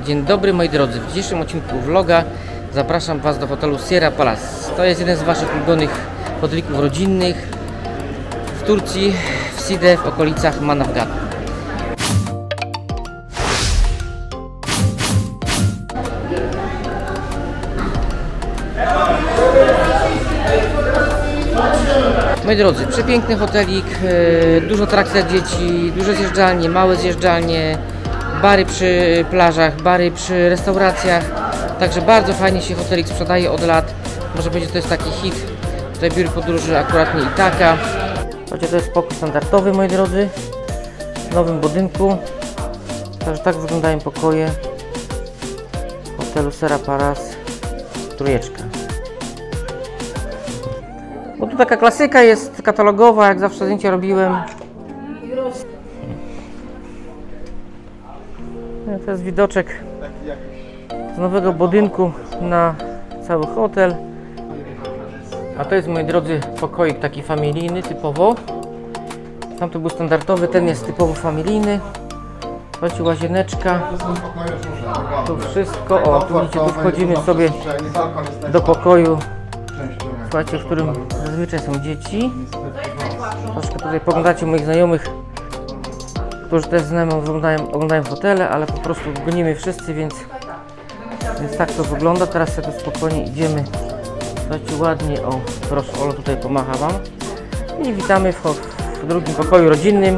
Dzień dobry moi drodzy, w dzisiejszym odcinku vloga zapraszam Was do hotelu Sierra Palace. To jest jeden z Waszych ulubionych hotelików rodzinnych w Turcji, w Side, w okolicach Manavgat. Moi drodzy, przepiękny hotelik, dużo atrakcji dla dzieci, duże zjeżdżalnie, małe zjeżdżalnie, bary przy plażach, bary przy restauracjach. Także bardzo fajnie się hotelik sprzedaje od lat. Może powiedzieć, że to jest taki hit tutaj biur podróży, akurat nie Itaka. Słuchajcie, to jest pokój standardowy, moi drodzy, w nowym budynku. Także tak wyglądają pokoje hotelu Sierra Palace Trójeczka. Bo tu taka klasyka jest katalogowa, jak zawsze zdjęcia robiłem. To jest widoczek z nowego budynku na cały hotel. A to jest, moi drodzy, pokoik taki familijny typowo. Tamto był standardowy, ten jest typowo familijny. Słuchajcie, łazieneczka. Tu wszystko. O, tu widzicie, tu wchodzimy sobie do pokoju, słuchajcie, w którym zazwyczaj są dzieci. Troszkę tutaj poglądacie moich znajomych, którzy też z nami oglądają hotele, ale po prostu gonimy wszyscy, więc tak to wygląda. Teraz sobie spokojnie idziemy. Słuchajcie, ładnie, o, proszę, Olo tutaj pomacha Wam. I witamy w drugim pokoju rodzinnym.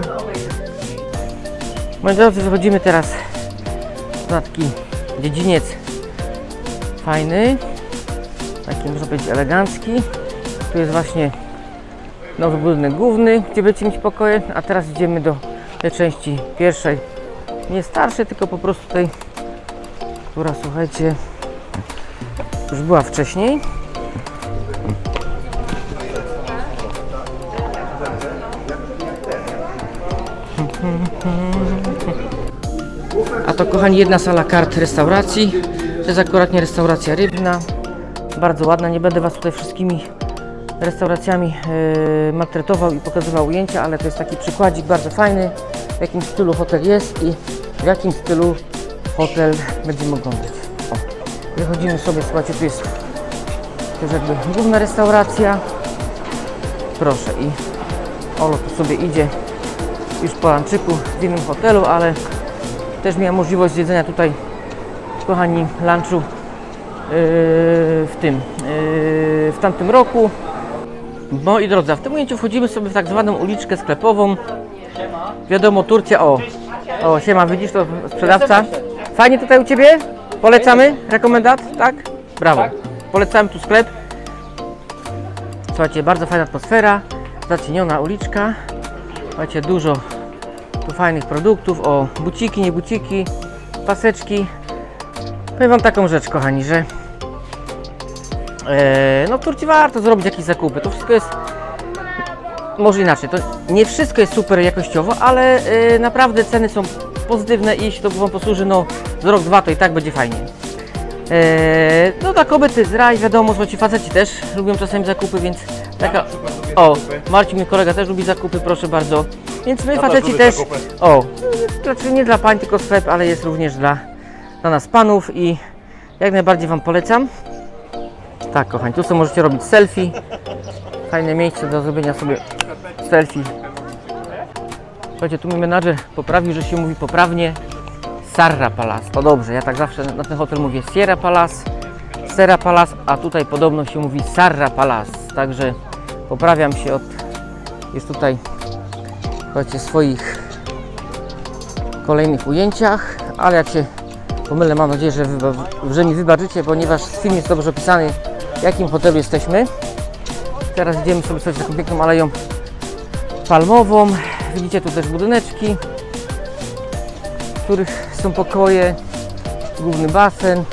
Moi drodzy, wychodzimy teraz na taki dziedziniec fajny, taki można powiedzieć elegancki. Tu jest właśnie nowy budynek główny, gdzie będziecie mieć pokoje, a teraz idziemy do tej części pierwszej, nie starszej, tylko po prostu tej, która, słuchajcie, już była wcześniej. A to, kochani, jedna sala kart restauracji. To jest akurat nie restauracja rybna. Bardzo ładna, nie będę Was tutaj wszystkimi restauracjami maltretował i pokazywał ujęcia, ale to jest taki przykładzik bardzo fajny, w jakim stylu hotel jest i w jakim stylu hotel będziemy oglądać. O, wychodzimy sobie, słuchajcie, tu jest jakby główna restauracja. Proszę, i Olo tu sobie idzie już po lunchiku w innym hotelu, ale też miałem możliwość zjedzenia tutaj, kochani, lunchu w tamtym roku. Moi drodzy, w tym momencie wchodzimy sobie w tak zwaną uliczkę sklepową. Wiadomo, Turcja, o, siema, widzisz, to sprzedawca. Fajnie tutaj u Ciebie? Polecamy? Rekomendat? Tak? Brawo. Polecamy tu sklep. Słuchajcie, bardzo fajna atmosfera, zacieniona uliczka. Słuchajcie, dużo tu fajnych produktów, o, buciki, nie buciki, paseczki. Powiem Wam taką rzecz, kochani, że no w Turcji warto zrobić jakieś zakupy. To wszystko jest, może inaczej, to nie wszystko jest super jakościowo, ale naprawdę ceny są pozytywne i jeśli to Wam posłuży, no z rok, dwa, to i tak będzie fajnie. No dla kobiety z raj, wiadomo, słuchajcie, faceci też lubią czasami zakupy, więc taka, o, Marcin, mój kolega, też lubi zakupy, proszę bardzo. Więc my, faceci, też, o, znaczy nie dla pań, tylko sklep, ale jest również dla nas panów i jak najbardziej Wam polecam. Tak, kochani, tu sobie możecie robić selfie. Fajne miejsce do zrobienia sobie selfie. Słuchajcie, tu mi menadżer poprawił, że się mówi poprawnie Sierra Palace. To dobrze, ja tak zawsze na ten hotel mówię Sierra Palace, a tutaj podobno się mówi Sierra Palace. Także poprawiam się jest tutaj, słuchajcie, w swoich kolejnych ujęciach, ale jak się pomylę, mam nadzieję, że mi wybaczycie, ponieważ film jest dobrze opisany, w jakim hotelu jesteśmy. Teraz idziemy sobie taką piękną aleją palmową. Widzicie tu też budyneczki, w których są pokoje, główny basen.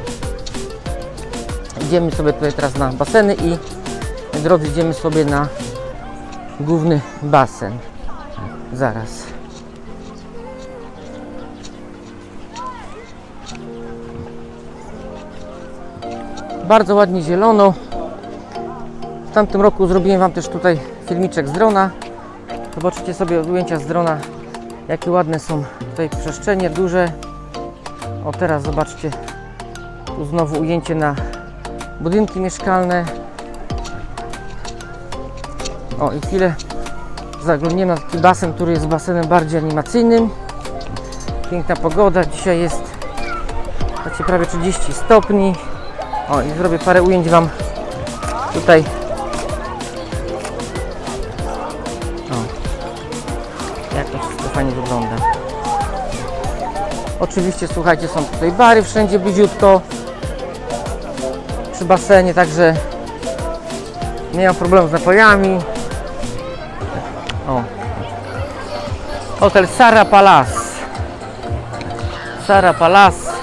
Idziemy sobie tutaj teraz na baseny i, drodzy, idziemy sobie na główny basen. Zaraz. Bardzo ładnie zielono. W tamtym roku zrobiłem Wam też tutaj filmiczek z drona. Zobaczycie sobie ujęcia z drona, jakie ładne są tutaj przestrzenie, duże. O, teraz zobaczcie, tu znowu ujęcie na budynki mieszkalne. O, i chwilę zaglądniemy na taki basen, który jest basenem bardziej animacyjnym. Piękna pogoda, dzisiaj jest prawie 30 stopni. O, i zrobię parę ujęć Wam tutaj. O, jak to wszystko fajnie wygląda. Oczywiście, słuchajcie, są tutaj bary wszędzie bliziutko przy basenie, także nie mam problemu z napojami. O. Hotel Sara Palace. Sara Palace.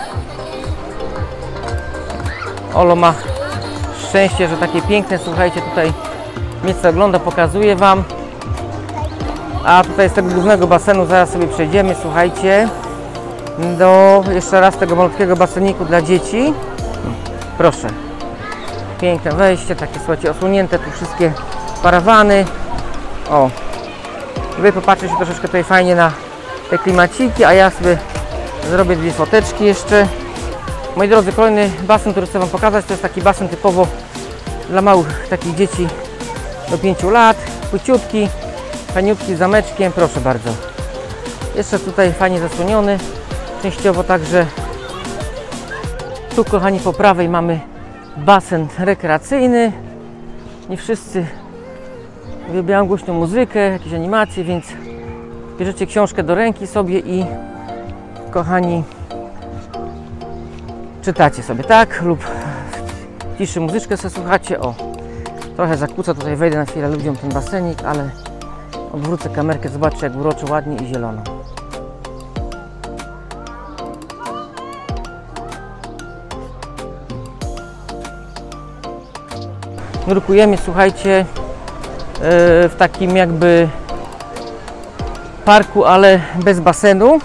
Olo ma szczęście, że takie piękne, słuchajcie, tutaj miejsce ogląda, pokazuję Wam. A tutaj z tego głównego basenu zaraz sobie przejdziemy, słuchajcie, do jeszcze raz tego malutkiego baseniku dla dzieci. Proszę. Piękne wejście, takie, słuchajcie, osłonięte tu wszystkie parawany. O. Wy popatrzcie się troszeczkę tutaj fajnie na te klimaciki, a ja sobie zrobię dwie foteczki jeszcze. Moi drodzy, kolejny basen, który chcę Wam pokazać, to jest taki basen typowo dla małych takich dzieci do 5 lat. Płyciutki, fajniutki, z zameczkiem, proszę bardzo. Jeszcze tutaj fajnie zasłoniony, częściowo także. Tu, kochani, po prawej mamy basen rekreacyjny. Nie wszyscy uwielbiają głośną muzykę, jakieś animacje, więc bierzecie książkę do ręki sobie i, kochani, czytacie sobie, tak? Lub w ciszy muzyczkę sobie słuchacie. O, trochę zakłóca, tutaj wejdę na chwilę ludziom ten basenik, ale odwrócę kamerkę, zobaczcie, jak uroczo, ładnie i zielono. Nurkujemy, słuchajcie, w takim jakby parku, ale bez basenu.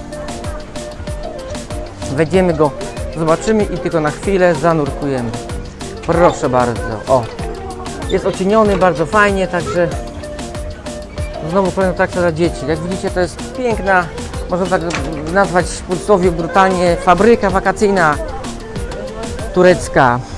Wejdziemy go, zobaczymy i tylko na chwilę zanurkujemy. Proszę bardzo. O, jest ocieniony bardzo fajnie, także znowu kolejna atrakcja dla dzieci. Jak widzicie, to jest piękna, można tak nazwać w cudzysłowie brutalnie, fabryka wakacyjna turecka.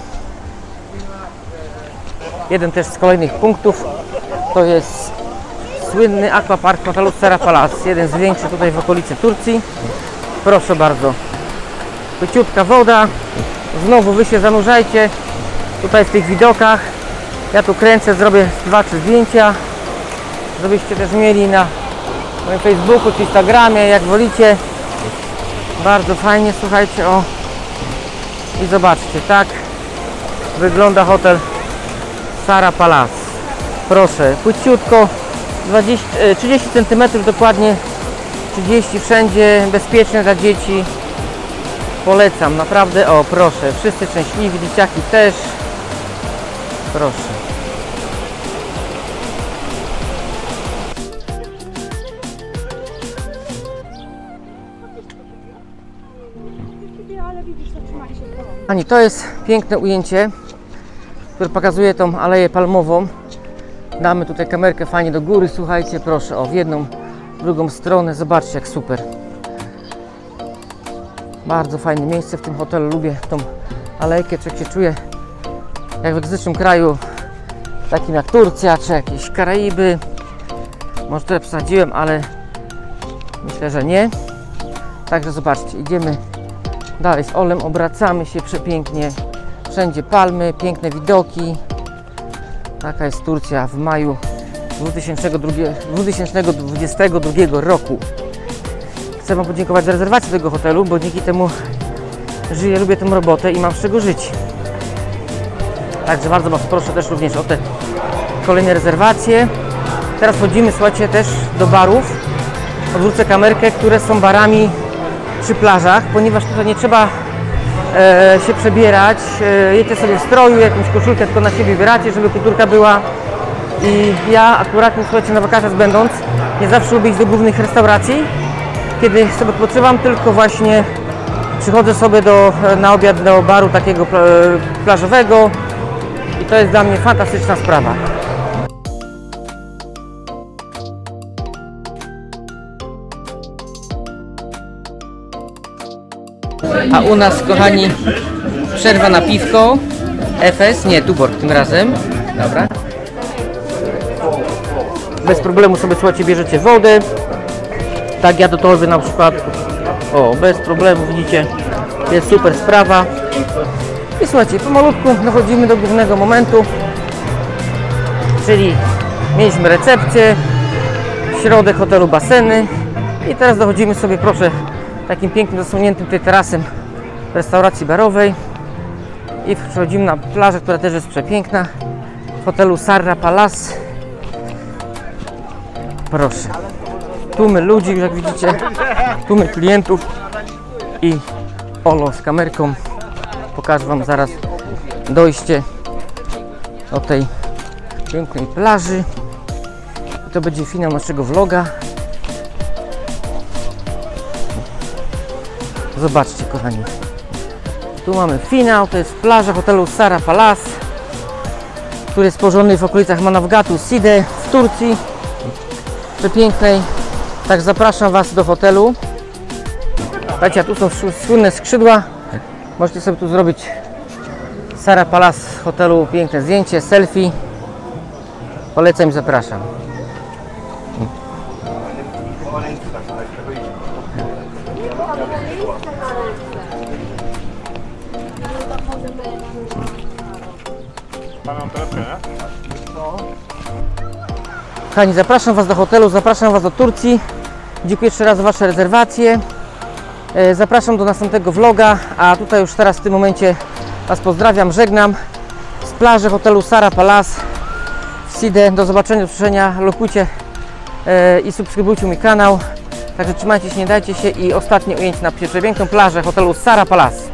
Jeden też z kolejnych punktów to jest słynny aquapark hotelu Sara Palace, jeden z większych tutaj w okolicy Turcji. Proszę bardzo. Płyciutka woda. Znowu Wy się zanurzajcie tutaj w tych widokach. Ja tu kręcę, zrobię 2-3 zdjęcia, żebyście też mieli na moim Facebooku czy Instagramie, jak wolicie. Bardzo fajnie, słuchajcie, o. I zobaczcie, tak wygląda hotel Sara Palace. Proszę, płyciutko, 30 cm dokładnie, 30 wszędzie, bezpieczne dla dzieci. Polecam, naprawdę, o proszę, wszyscy szczęśliwi, dzieciaki też. Proszę. Ani, to jest piękne ujęcie, które pokazuje tą aleję palmową. Damy tutaj kamerkę fajnie do góry, słuchajcie, proszę, o, w jedną, drugą stronę, zobaczcie, jak super. Bardzo fajne miejsce w tym hotelu, lubię tą alejkę, człowiek się czuje jak w egzotycznym kraju, takim jak Turcja, czy jakieś Karaiby. Może tyle przesadziłem, ale myślę, że nie. Także zobaczcie, idziemy dalej z Olem, obracamy się przepięknie. Wszędzie palmy, piękne widoki. Taka jest Turcja w maju 2022 roku. Chcę Wam podziękować za rezerwację tego hotelu, bo dzięki temu żyję, lubię tę robotę i mam z czego żyć. Także bardzo Was proszę też również o te kolejne rezerwacje. Teraz wchodzimy, słuchajcie, też do barów. Odwrócę kamerkę, które są barami przy plażach, ponieważ tutaj nie trzeba się przebierać. Jedziecie sobie w stroju, jakąś koszulkę tylko na siebie wybieracie, żeby kulturka była. I ja akurat, słuchajcie, na wakacjach będąc, nie zawsze lubię iść do głównych restauracji, kiedy sobie odpoczywam, tylko właśnie przychodzę sobie na obiad do baru takiego plażowego i to jest dla mnie fantastyczna sprawa. A u nas, kochani, przerwa na piwko. FS, nie, Tuborg tym razem. Dobra. Bez problemu sobie, słuchajcie, bierzecie wodę. Tak ja do torby na przykład. O, bez problemu, widzicie. Jest super sprawa. I słuchajcie, pomalutku dochodzimy do głównego momentu. Czyli mieliśmy recepcję, środek hotelu, baseny. I teraz dochodzimy sobie, proszę, takim pięknym, zasłoniętym tutaj tarasem restauracji barowej. I przechodzimy na plażę, która też jest przepiękna. W hotelu Sarra Palace. Proszę. Tłumy ludzi, jak widzicie. Tłumy klientów. I Olo z kamerką. Pokażę wam zaraz dojście do tej pięknej plaży. I to będzie finał naszego vloga. Zobaczcie, kochani. Tu mamy finał, to jest plaża hotelu Sarra Palace, który jest położony w okolicach Manavgatu Side w Turcji. Przepięknej. Tak, zapraszam was do hotelu. Słuchajcie, tu są słynne skrzydła. Możecie sobie tu zrobić Sarra Palace hotelu piękne zdjęcie, selfie. Polecam i zapraszam. Kochani, zapraszam was do hotelu, zapraszam was do Turcji. Dziękuję jeszcze raz za wasze rezerwacje. Zapraszam do następnego vloga, a tutaj już teraz w tym momencie was pozdrawiam, żegnam z plaży hotelu Sarra Palace w Side. Do zobaczenia, do usłyszenia, lajkujcie i subskrybujcie mój kanał. Także trzymajcie się, nie dajcie się i ostatnie ujęcie na przepiękną plażę hotelu Sarra Palace.